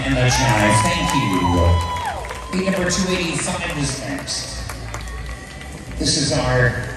in the channel. Thank you. Beat number 285 is next. This is our